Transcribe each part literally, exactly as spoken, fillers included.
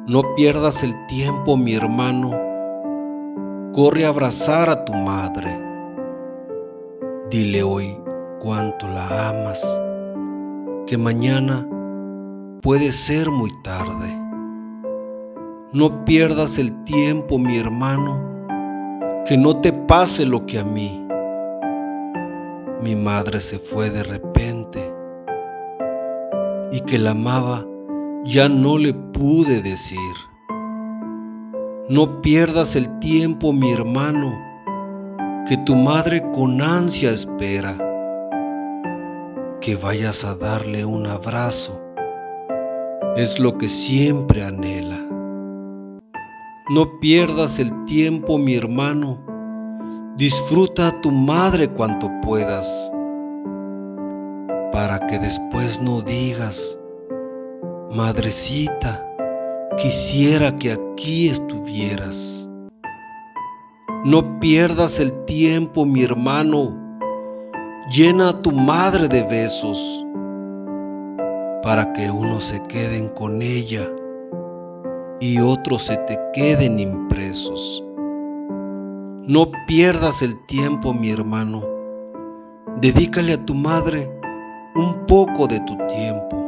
No pierdas el tiempo, mi hermano. Corre a abrazar a tu madre. Dile hoy cuánto la amas, que mañana puede ser muy tarde. No pierdas el tiempo, mi hermano, que no te pase lo que a mí. Mi madre se fue de repente y que la amaba ya no le pude decir. No pierdas el tiempo, mi hermano, que tu madre con ansia espera que vayas a darle un abrazo, es lo que siempre anhela. No pierdas el tiempo, mi hermano, disfruta a tu madre cuanto puedas, para que después no digas: madrecita, quisiera que aquí estuvieras. No pierdas el tiempo, mi hermano, llena a tu madre de besos, para que unos se queden con ella y otros se te queden impresos. No pierdas el tiempo, mi hermano, dedícale a tu madre un poco de tu tiempo,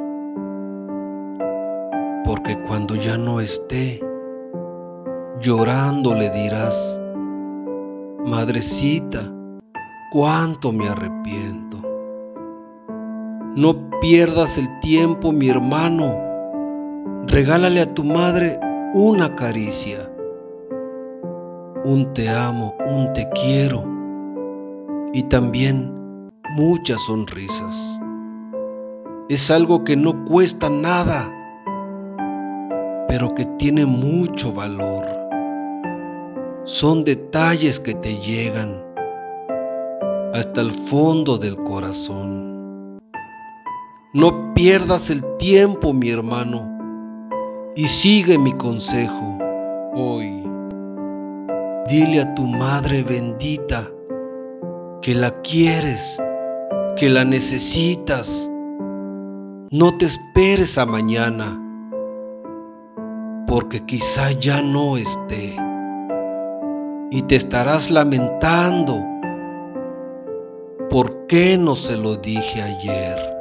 porque cuando ya no esté, llorando le dirás: madrecita, cuánto me arrepiento. No pierdas el tiempo, mi hermano, regálale a tu madre una caricia, un te amo, un te quiero y también muchas sonrisas. Es algo que no cuesta nada, pero que tiene mucho valor. Son detalles que te llegan hasta el fondo del corazón. No pierdas el tiempo, mi hermano, y sigue mi consejo. Hoy, dile a tu madre bendita que la quieres, que la necesitas. No te esperes a mañana, porque quizá ya no esté y te estarás lamentando. ¿Por qué no se lo dije ayer?